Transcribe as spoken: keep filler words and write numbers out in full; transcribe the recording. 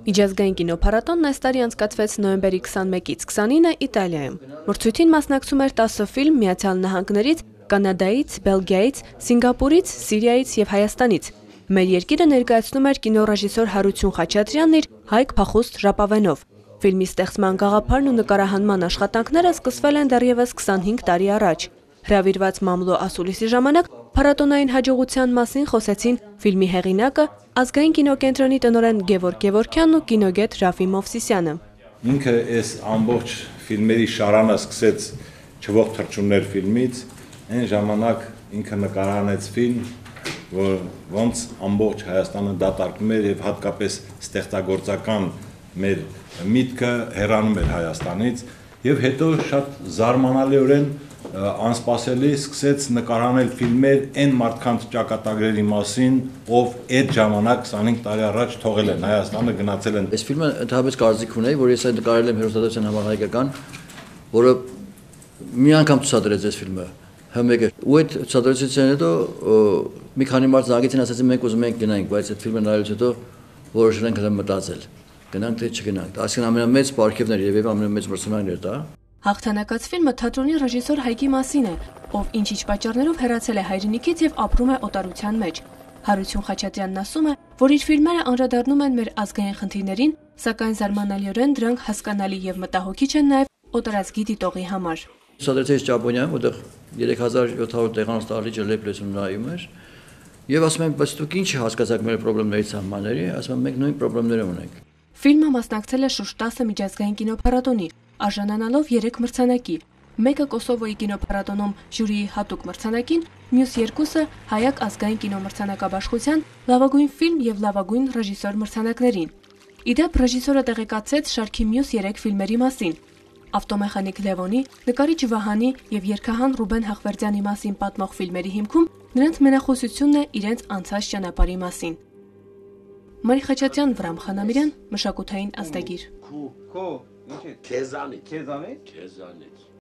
Միջազգային կինոփառատոնն այս տարի անցկացվեց նոյեմբերի քսանմեկից քսանինը Իտալիայում։ Մրցույթին մասնակցում էր տասը ֆիլմ Միացյալ Նահանգներից, Կանադայից, Բելգիայից, Սինգապուրից, Սիրիայից և Հայաստանից։ Մեր երկիրը ներկայացնում էր կինոռեժիսոր Հարություն Խաչատրյանն իր Հայք փախուստ ժապավենով։ Ֆիլմի ստեղծման գաղափարն ու նկարահանման աշխատանքները սկսվել են դեռևս քսանհինգ տարի առաջ։ Հրավիրված մամլո ասուլիսի ժամանակ փառատոնային հաջողության մասին խոսեցին ֆիլմի հեղինակը, Ազգային կինոկենտրոնի տնօրեն Գևորգ Գևորգյանն ու կինոգետ Ռաֆի Մովսիսյանը։ Ինքը այս ամբողջ ֆիլմերի շարանը սկսեց Չվող թռչուններ ֆիլմից, այն ժամանակ ինքը նկարահանեց ֆիլմ, որ ոնց ամբողջ Հայաստանը դատարկում էր եւ հատկապես ստեղծագործական մեր միտքը հեռանում էր Հայաստանից եւ հետո շատ զարմանալիորեն անսպասելի սկսեց նկարահանել ֆիլմեր այն մարդկանց ճակատագրերի մասին, ով այդ ժամանակ քսանհինգ տարի առաջ թողել են Հայաստանը, գնացել են։ Այս ֆիլմը ընդհանրապես կարծիք ունեի, որ ես այն նկարել եմ հերոսատեսության համահայկական, որը մի անգամ ցուցադրեց այս ֆիլմը։ Համեկը ու այդ ցուցադրությունից հետո մի քանի մարդ զանգեցին, ասացին մենք ուզում ենք գնանք, բայց այդ ֆիլմը նայելուց հետո որոշել ենք հենց մտածել։ Գնանք թե չգնանք։ Այսինքն ամենամեծ պարգևն էր եւ ամենամեծ մրցանակն էր դա։ Հաղթանակած ֆիլմը թատրոնի ռեժիսոր Հայկի մասին է, ով ինչ-ինչ պատճառներով հեռացել է հայրենիքից եւ ապրում է օտարության մեջ։ Հարություն Խաչատրյանն ասում է, որ իր ֆիլմերը անդրադառնում են մեր ազգային խնդիրներին, սակայն զարմանալիորեն դրանք հասկանալի եւ մտահոգիչ են նաեւ օտարազգի դիտողի համար։ Ցուցադրեցի Ճապոնիայում, որտեղ երեք հազար յոթ հարյուր տեղանոց տարիջը լեփլեցում նայում էր։ Եվ ասում են, բայց դուք ինչ հասկացաք մեր խնդիրների սահմանների, ասում են մենք նույն խնդիրները ունենք։ Ֆիլմը մասնակցել է շուրջ տասը միջազգային կինոփառատոնի, արժանանալով երեք մրցանակի։ Մեկը Կոսովոյի կինոփառատոնում ժյուրիի հատուկ մրցանակին, մյուս երկուսը Հայակ ազգային կինոմրցանակաբաշխության լավագույն ֆիլմ եւ լավագույն ռեժիսոր մրցանակներին։ Իդեպ ռեժիսորը տեղեկացրեց շարքի մյուս երեք ֆիլմերի մասին։ Ավտոմեխանիկ Լևոնի, նկարիչ Վահանի եւ երգահան Ռուբեն Հախվերդյանի մասին պատմող ֆիլմերի հիմքում նրանց մենախոսությունն է իրենց անցած ճանապարհի մասին։ Մարի Խաչատրյան, Վրամ Խանամիրյան, մշակութային ազդագիր։ Քո, քո, ինչ է։ Քեզանի, քեզանի, քեզանի։